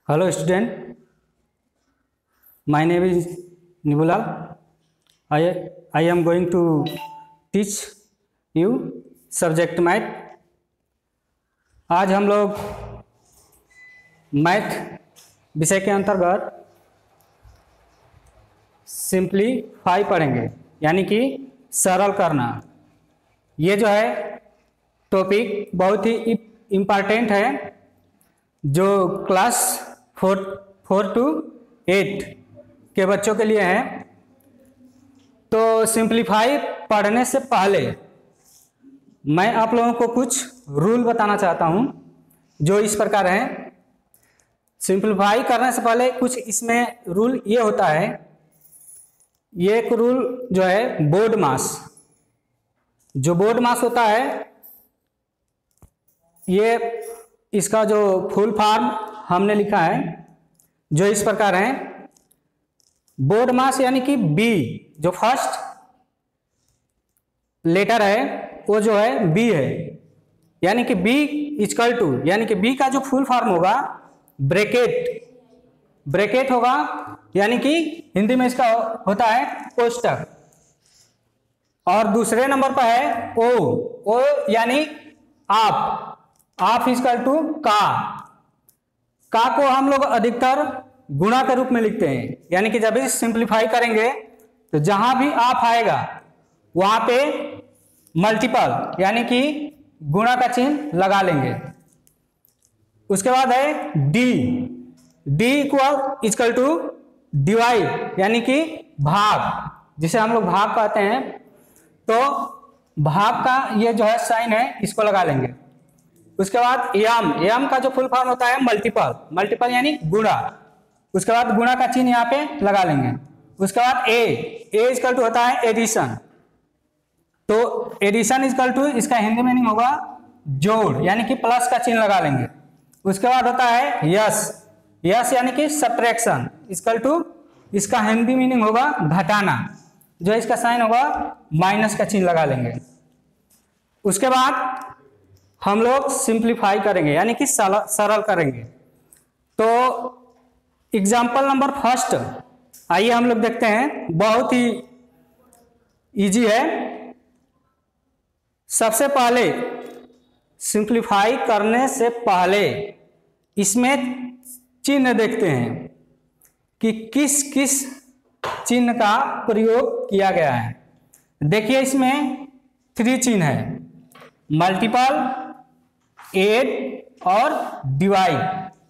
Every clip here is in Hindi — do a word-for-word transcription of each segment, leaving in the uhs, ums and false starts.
Hello student, my name is Nibulal. I, I am going to teach you subject math. आज हम लोग मैथ विषय के अंतर्गत सिंप्लीफाई पढ़ेंगे, यानी कि सरल करना। ये जो है टॉपिक बहुत ही इम्पॉर्टेंट है, जो class four four two eight के बच्चों के लिए है। तो सिंप्लीफाई पढ़ने से पहले मैं आप लोगों को कुछ रूल बताना चाहता हूं, जो इस प्रकार हैं। सिंप्लीफाई करने से पहले कुछ इसमें रूल ये होता है। ये एक रूल जो है बोर्ड मास, जो बोर्ड मास होता है, ये इसका जो फुल फॉर्म हमने लिखा है, जो इस प्रकार है। बोर्ड मास यानी कि बी, जो फर्स्ट लेटर है वो जो है बी है, यानी कि बी इक्वल टू, यानी कि बी का जो फुल फॉर्म होगा ब्रैकेट ब्रैकेट होगा, यानी कि हिंदी में इसका होता है कोष्टक। और दूसरे नंबर पर है ओ ओ यानी आप आप इक्वल टू का का को हम लोग अधिकतर गुणा के रूप में लिखते हैं, यानी कि जब भी सिंप्लीफाई करेंगे तो जहां भी आप आएगा वहां पे मल्टीपल यानी कि गुणा का चिन्ह लगा लेंगे। उसके बाद है D D equal equal to divide, यानी कि भाग, जिसे हम लोग भाग कहते हैं। तो भाग का ये जो है साइन है, इसको लगा लेंगे। उसके बाद यम यम का जो फुल फॉर्म होता है मल्टीपल मल्टीपल यानी गुणा। उसके बाद गुणा का चिन्ह यहाँ पे लगा लेंगे। उसके बाद ए ए इक्वल टू होता है एडिशन। तो एडिशन इक्वल टू, इसका हिंदी मीनिंग होगा जोड़, यानी कि प्लस का चिन्ह लगा लेंगे। उसके बाद होता है यस यस यानी कि सब्ट्रैक्शन इक्वल टू, इसका हिंदी मीनिंग होगा घटाना, जो इसका साइन होगा माइनस का चिन्ह लगा लेंगे। उसके बाद हम लोग सिंप्लीफाई करेंगे, यानी कि सरल करेंगे। तो एग्जाम्पल नंबर फर्स्ट आइए हम लोग देखते हैं, बहुत ही इजी है। सबसे पहले सिंप्लीफाई करने से पहले इसमें चिन्ह देखते हैं कि किस किस चिन्ह का प्रयोग किया गया है। देखिए इसमें थ्री चिन्ह है, मल्टीपल, एड और डिवाइड।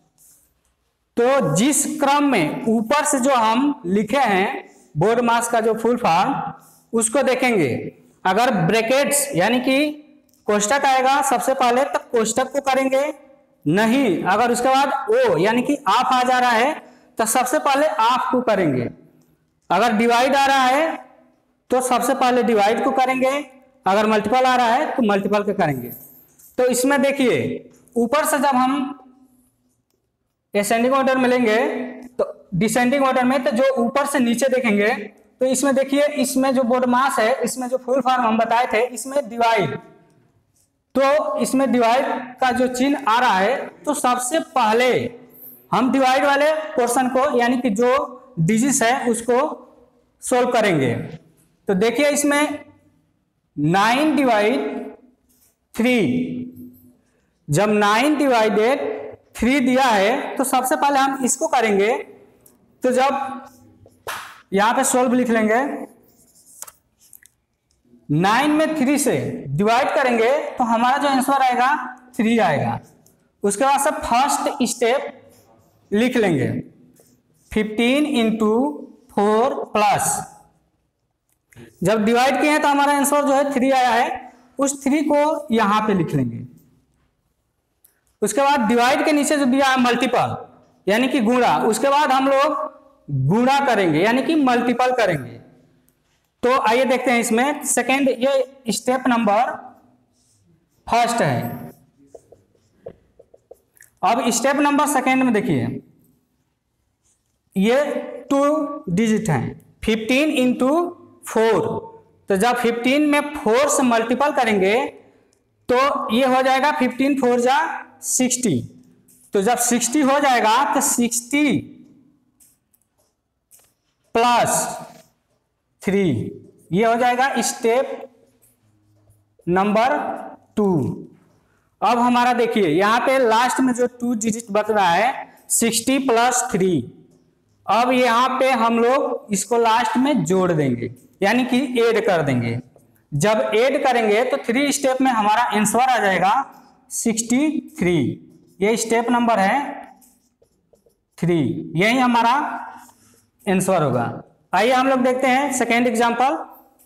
तो जिस क्रम में ऊपर से जो हम लिखे हैं बोर्ड मास का जो फुल फॉर्म, उसको देखेंगे। अगर ब्रैकेट्स यानी कि कोष्टक आएगा सबसे पहले, तो कोष्टक को करेंगे नहीं। अगर उसके बाद ओ यानी कि आप आ जा रहा है, तो सबसे पहले आप को करेंगे। अगर डिवाइड आ रहा है तो सबसे पहले डिवाइड को करेंगे। अगर मल्टीपल आ रहा है तो मल्टीपल को करेंगे। तो इसमें देखिए ऊपर से जब हम असेंडिंग ऑर्डर में लेंगे तो डिसेंडिंग ऑर्डर में, तो जो ऊपर से नीचे देखेंगे तो इसमें देखिए, इसमें जो बोर्ड मास है, इसमें जो फुल फॉर्म हम बताए थे, इसमें डिवाइड। तो इसमें डिवाइड का जो चिन्ह आ रहा है, तो सबसे पहले हम डिवाइड वाले पोर्शन को, यानी कि जो डिजिट है उसको सोल्व करेंगे। तो देखिए इसमें नाइन डिवाइड थ्री, जब नाइन डिवाइडेड थ्री दिया है तो सबसे पहले हम इसको करेंगे। तो जब यहां पे सोल्व लिख लेंगे, नाइन में थ्री से डिवाइड करेंगे तो हमारा जो आंसर आएगा थ्री आएगा। उसके बाद से फर्स्ट स्टेप लिख लेंगे, फिफ्टीन इंटू फोर प्लस, जब डिवाइड किए हैं तो हमारा आंसर जो है थ्री आया है, उस थ्री को यहां पे लिख लेंगे। उसके बाद डिवाइड के नीचे जो दिया है मल्टीपल यानी कि गुणा, उसके बाद हम लोग गुणा करेंगे यानी कि मल्टीपल करेंगे। तो आइए देखते हैं इसमें सेकेंड, ये स्टेप नंबर फर्स्ट है। अब स्टेप नंबर सेकेंड में देखिए, ये टू डिजिट हैं, फिफ्टीन इंटू फोर। तो जब फिफ्टीन में फोर से मल्टीपल करेंगे तो ये हो जाएगा फिफ्टीन फोर जा सिक्सटी। तो जब सिक्सटी हो जाएगा तो सिक्सटी प्लस थ्री, ये हो जाएगा स्टेप नंबर टू। अब हमारा देखिए यहाँ पे लास्ट में जो टू डिजिट बच रहा है सिक्सटी प्लस थ्री, अब यहाँ पे हम लोग इसको लास्ट में जोड़ देंगे यानी कि ऐड कर देंगे। जब ऐड करेंगे तो थ्री स्टेप में हमारा आंसर आ जाएगा सिक्सटी थ्री, ये स्टेप नंबर है थ्री, यही हमारा आंसर होगा। आइए हम लोग देखते हैं सेकेंड एग्जांपल।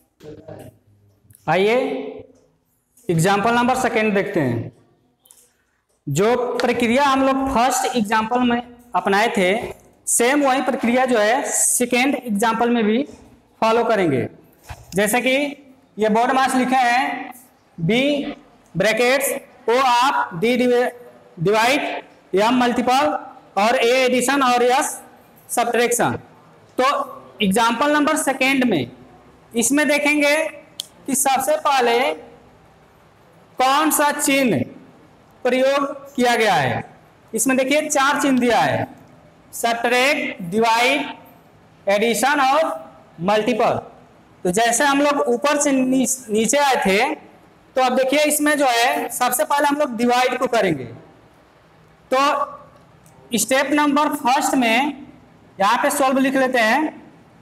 आइए एग्जांपल नंबर सेकेंड देखते हैं। जो प्रक्रिया हम लोग फर्स्ट एग्जांपल में अपनाए थे सेम वही प्रक्रिया जो है सेकेंड एग्जांपल में भी फॉलो करेंगे। जैसे कि ये बोर्ड मास लिखे हैं बी ब्रैकेट्स ओ आप डी डिवाइड, एम मल्टीपल और ए एडिशन और एस सब्ट्रैक्शन। तो एग्जांपल नंबर सेकेंड में इसमें देखेंगे कि सबसे पहले कौन सा चिन्ह प्रयोग किया गया है। इसमें देखिए चार चिन्ह दिया है, सब्ट्रैक्ट, डिवाइड, एडिशन और मल्टीपल। तो जैसे हम लोग ऊपर से नी, नीचे आए थे तो अब देखिए इसमें जो है सबसे पहले हम लोग डिवाइड को करेंगे। तो स्टेप नंबर फर्स्ट में यहाँ पे सॉल्व लिख लेते हैं।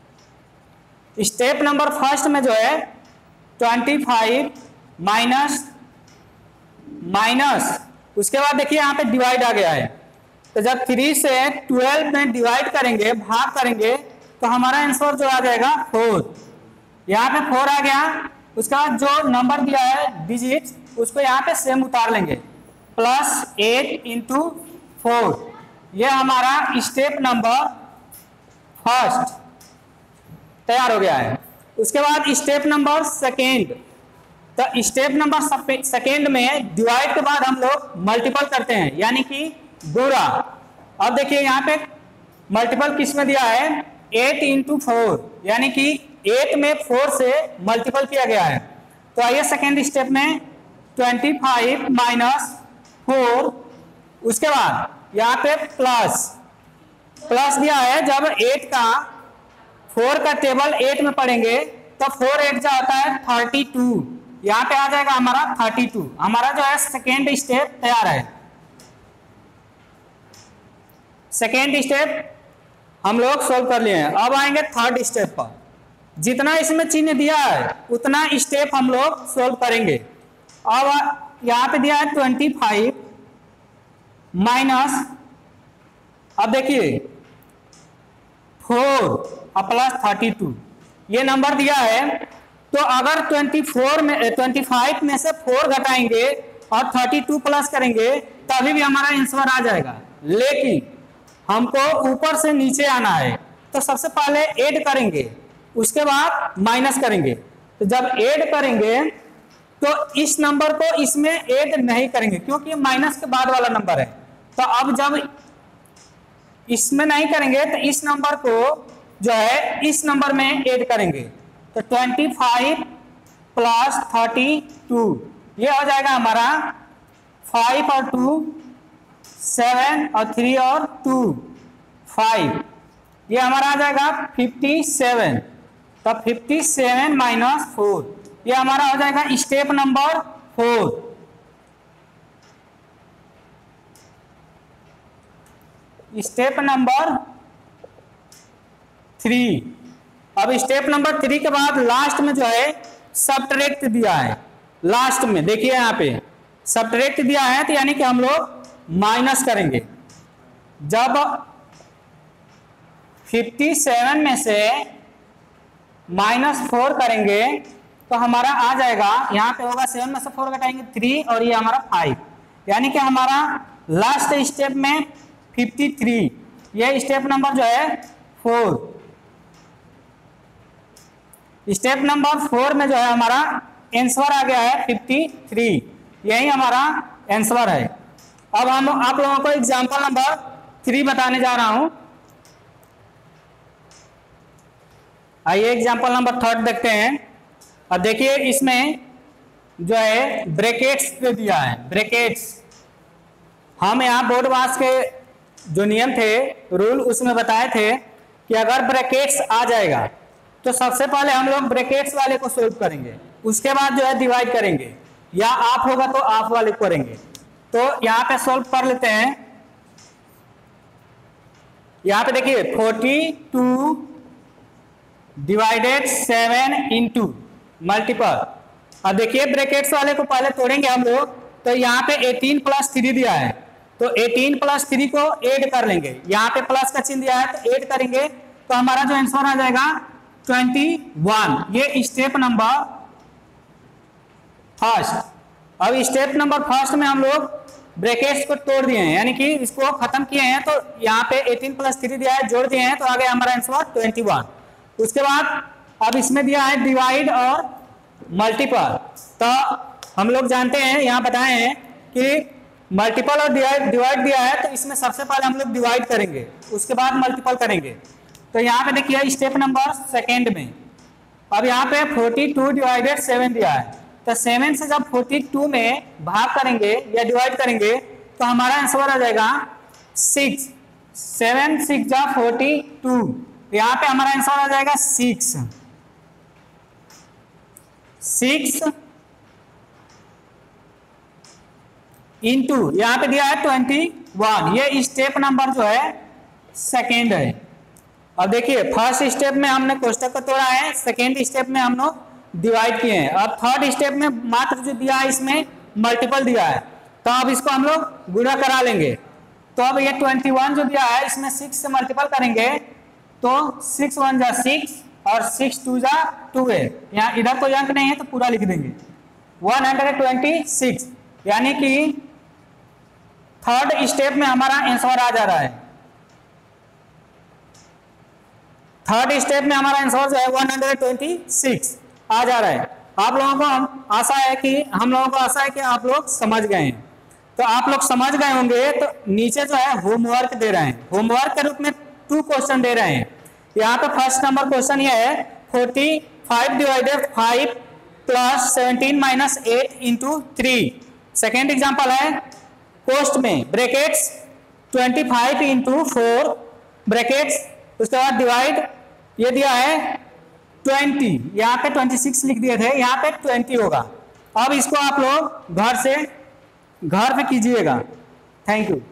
स्टेप नंबर फर्स्ट में जो है ट्वेंटी फाइव माइनस माइनस उसके बाद देखिए यहाँ पे डिवाइड आ गया है। तो जब थ्री से ट्वेल्व में डिवाइड करेंगे, भाग करेंगे, तो हमारा आंसर जो आ जाएगा फोर। यहाँ पे फोर आ गया, उसका जो नंबर दिया है डिजिट उसको यहाँ पे सेम उतार लेंगे, प्लस एट इंटू फोर, ये हमारा स्टेप नंबर फर्स्ट तैयार हो गया है। उसके बाद स्टेप नंबर सेकेंड, तो स्टेप नंबर सेकेंड में डिवाइड के बाद हम लोग मल्टीपल करते हैं यानी कि गुणा। अब देखिए यहाँ पे मल्टीपल किस में दिया है एट इंटू फोर, यानी कि एट में फोर से मल्टीपल किया गया है। तो आइए सेकेंड स्टेप में ट्वेंटी फाइव माइनस फोर, उसके बाद यहाँ पे प्लस प्लस दिया है। जब एट का फोर का टेबल एट में पढ़ेंगे तो फोर एट जो आता है थर्टी टू, यहाँ पे आ जाएगा हमारा थर्टी टू। हमारा जो है सेकेंड स्टेप तैयार है। सेकेंड स्टेप हम लोग सोल्व कर लिए हैं। अब आएंगे थर्ड स्टेप पर। जितना इसमें चिन्ह दिया है उतना स्टेप हम लोग सोल्व करेंगे। अब यहाँ पे दिया है ट्वेंटी फाइव माइनस, अब देखिए फोर और प्लस थर्टी टू, ये नंबर दिया है। तो अगर ट्वेंटी फोर में ट्वेंटी फाइव में से फोर घटाएंगे और थर्टी टू प्लस करेंगे तभी भी हमारा आंसर आ जाएगा। लेकिन हमको ऊपर से नीचे आना है, तो सबसे पहले ऐड करेंगे, उसके बाद माइनस करेंगे। तो जब ऐड करेंगे तो इस नंबर को इसमें ऐड नहीं करेंगे क्योंकि माइनस के बाद वाला नंबर है। तो अब जब इसमें नहीं करेंगे तो इस नंबर को जो है इस नंबर में ऐड करेंगे। तो twenty five plus thirty two, ये हो जाएगा हमारा फाइव और टू सेवन और थ्री और टू फाइव, ये हमारा आ जाएगा फिफ्टी सेवन। तो फिफ्टी सेवन माइनस फोर, ये हमारा हो जाएगा step number four. Step number three. अब स्टेप नंबर थ्री के बाद लास्ट में जो है सब्ट्रैक्ट दिया है। लास्ट में देखिए यहाँ पे सब्ट्रैक्ट दिया है, तो यानी कि हम लोग माइनस करेंगे। जब फिफ्टी सेवन में से माइनस फोर करेंगे तो हमारा आ जाएगा, यहाँ पे होगा सेवन में से फोर घटाएंगे थ्री और ये हमारा फाइव, यानी कि हमारा लास्ट स्टेप में फिफ्टी थ्री, ये स्टेप नंबर जो है फोर। स्टेप नंबर फोर में जो है हमारा आंसर आ गया है फिफ्टी थ्री, यही हमारा आंसर है। अब हम आप लोगों को एग्जांपल नंबर थ्री बताने जा रहा हूं। आइए एग्जांपल नंबर थर्ड देखते हैं। अब देखिए इसमें जो है ब्रैकेट्स पे दिया है, ब्रैकेट्स हम यहाँ बोर्ड पास के जो नियम थे, रूल, उसमें बताए थे कि अगर ब्रैकेट्स आ जाएगा तो सबसे पहले हम लोग ब्रैकेट्स वाले को सोल्व करेंगे, उसके बाद जो है डिवाइड करेंगे, या आप होगा तो आप वाले को करेंगे। तो यहाँ पे सोल्व कर लेते हैं। यहाँ पे देखिए forty two divided seven into multiple. अब देखिए ब्रैकेट्स वाले को पहले तोड़ेंगे हम लोग, तो यहाँ पे एटीन प्लस थ्री दिया है, तो एटीन प्लस थ्री को ऐड कर लेंगे, यहाँ पे प्लस का चिन्ह दिया है तो ऐड करेंगे, तो हमारा जो आंसर आ जाएगा ट्वेंटी वन। ये स्टेप नंबर फर्स्ट। अब स्टेप नंबर फर्स्ट में हम लोग ब्रैकेट्स को तोड़ दिए हैं, यानी कि इसको खत्म किए हैं, तो यहाँ पे एटीन प्लस थ्री दिया है, जोड़ दिए हैं, तो आ गया हमारा आंसर ट्वेंटी वन। उसके बाद अब इसमें दिया है डिवाइड और मल्टीपल, तो हम लोग जानते हैं, यहाँ बताए हैं कि मल्टीपल और डिवाइड दिया है, तो इसमें सबसे पहले हम लोग डिवाइड करेंगे, उसके बाद मल्टीपल करेंगे। तो यहाँ पे देखिए स्टेप नंबर सेकेंड में अब यहाँ पे फोर्टी टू डिवाइडेड सेवन दिया है, तो सेवन से जब फोर्टी टू में भाग करेंगे या डिवाइड करेंगे तो हमारा आंसर आ जाएगा सिक्स। सेवन सिक्स जा फोर्टी टू, यहाँ पे हमारा आंसर आ जाएगा सिक्स। सिक्स इंटू यहाँ पे दिया है ट्वेंटी वन। ये स्टेप नंबर जो है सेकेंड है। अब देखिए फर्स्ट स्टेप में हमने कोष्टक को तोड़ा है, सेकेंड स्टेप में हम लोग डिवाइड किए हैं। अब थर्ड स्टेप में मात्र जो दिया है इसमें मल्टीपल दिया है, तो अब इसको हम लोग गुणा करा लेंगे। तो अब ये ट्वेंटी वन जो दिया है इसमें सिक्स से मल्टीपल करेंगे, तो सिक्स वन जा सिक्स और सिक्स टू जा टू है, यहाँ इधर कोई अंक नहीं है तो पूरा लिख देंगे, वन हंड्रेड ट्वेंटी सिक्स। यानी कि थर्ड स्टेप में हमारा आंसर आ जा रहा है, थर्ड स्टेप में हमारा आंसर जो है वन हंड्रेड ट्वेंटी सिक्स आ जा रहा है। आप लोगों को हम आशा है कि हम लोगों को आशा है कि आप लोग समझ गए हैं। तो आप लोग समझ गए होंगे, तो नीचे जो है होमवर्क दे रहे हैं, होमवर्क के रूप में टू क्वेश्चन दे रहे हैं। यहाँ पे फर्स्ट नंबर क्वेश्चन ये है forty five divided five plus seventeen minus eight into three. Second example है कोष्ट में brackets twenty five into four brackets, उसके बाद डिवाइड ये दिया है ट्वेंटी, यहाँ पे ट्वेंटी सिक्स लिख दिए थे, यहाँ पे ट्वेंटी होगा। अब इसको आप लोग घर से घर पे कीजिएगा। Thank you.